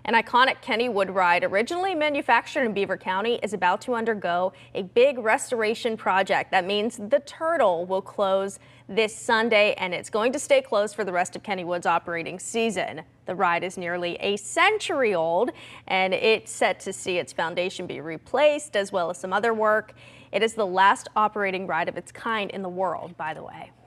An iconic Kennywood ride, originally manufactured in Beaver County, is about to undergo a big restoration project. That means the Turtle will close this Sunday, and it's going to stay closed for the rest of Kennywood's operating season. The ride is nearly a century old, and it's set to see its foundation be replaced, as well as some other work. It is the last operating ride of its kind in the world, by the way.